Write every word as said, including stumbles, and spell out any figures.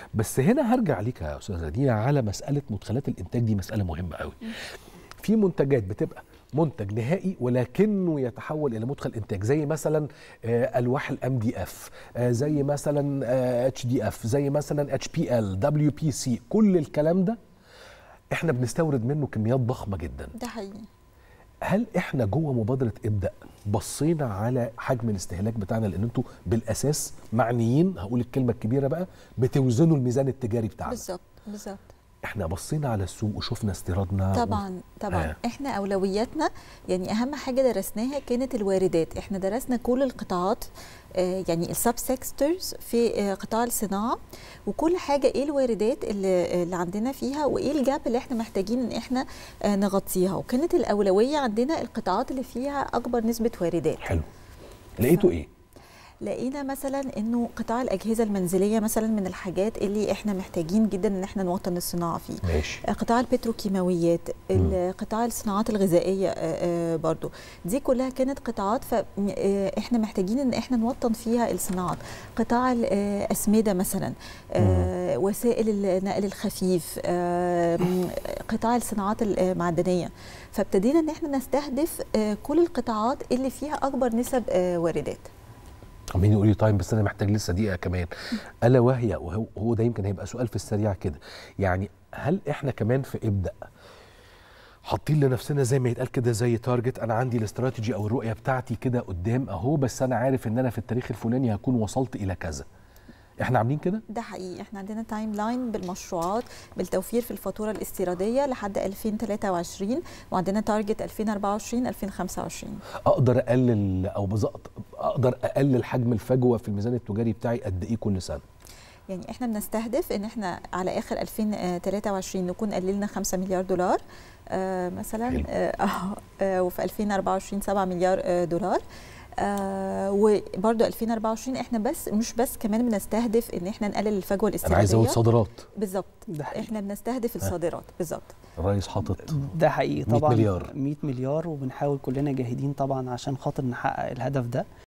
بس هنا هرجع ليك يا استاذه دينا على مساله مدخلات الانتاج، دي مساله مهمه قوي. في منتجات بتبقى منتج نهائي ولكنه يتحول الى مدخل انتاج، زي مثلا الواح الام دي اف، زي مثلا اتش دي اف، زي مثلا اتش بي ال، دبليو بي سي، كل الكلام ده احنا بنستورد منه كميات ضخمه جدا. ده حقيقي. هل احنا جوه مبادره ابدا بصينا على حجم الاستهلاك بتاعنا؟ لان انتوا بالاساس معنيين، هقول الكلمه الكبيره بقى، بتوزنوا الميزان التجاري بتاعنا. بالظبط بالظبط. احنا بصينا على السوق وشفنا استيرادنا طبعا و... طبعا آه. احنا اولوياتنا يعني اهم حاجه درسناها كانت الواردات. احنا درسنا كل القطاعات، آه يعني السب سيكتورز في آه قطاع الصناعه، وكل حاجه ايه الواردات اللي, اللي عندنا فيها، وايه الجاب اللي احنا محتاجين ان احنا آه نغطيها. وكانت الاولويه عندنا القطاعات اللي فيها اكبر نسبه واردات. حلو. لقيتوا ف... ايه؟ لقينا مثلا انه قطاع الاجهزه المنزليه مثلا من الحاجات اللي احنا محتاجين جدا ان احنا نوطن الصناعه فيه. ماشي. قطاع البتروكيماويات، قطاع الصناعات الغذائيه برضو، دي كلها كانت قطاعات فاحنا محتاجين ان احنا نوطن فيها الصناعات. قطاع الاسمده مثلا، مم. وسائل النقل الخفيف، قطاع الصناعات المعدنيه. فابتدينا ان احنا نستهدف كل القطاعات اللي فيها اكبر نسب واردات. عمالين يقولوا لي طيب بس انا محتاج لسه دقيقه كمان، الا وهي وهو ده يمكن هيبقى سؤال في السريع كده، يعني هل احنا كمان في ابدا حاطين لنفسنا زي ما يتقال كده زي تارجت، انا عندي الاستراتيجي او الرؤيه بتاعتي كده قدام اهو، بس انا عارف ان انا في التاريخ الفلاني هكون وصلت الى كذا؟ احنا عاملين كده؟ ده حقيقي. احنا عندنا تايم لاين بالمشروعات بالتوفير في الفاتوره الاستيراديه لحد ألفين وثلاثة وعشرين، وعندنا تارجت ألفين وأربعة وعشرين ألفين وخمسة وعشرين. اقدر اقلل او بالظبط اقدر اقلل حجم الفجوه في الميزان التجاري بتاعي قد ايه كل سنه؟ يعني احنا بنستهدف ان احنا على اخر ألفين وثلاثة وعشرين نكون قللنا خمسة مليار دولار آه مثلا، آه آه وفي ألفين وأربعة وعشرين سبعة مليار آه دولار. آه وبرضه ألفين وأربعة وعشرين احنا بس مش بس كمان بنستهدف ان احنا نقلل الفجوه الاستيراديه. انا عايز ازود صادرات. بالظبط، احنا بنستهدف الصادرات بالظبط. الرئيس حاطط ده حقيقي طبعا مية مليار مية مليار، وبنحاول كلنا جاهدين طبعا عشان خاطر نحقق الهدف ده.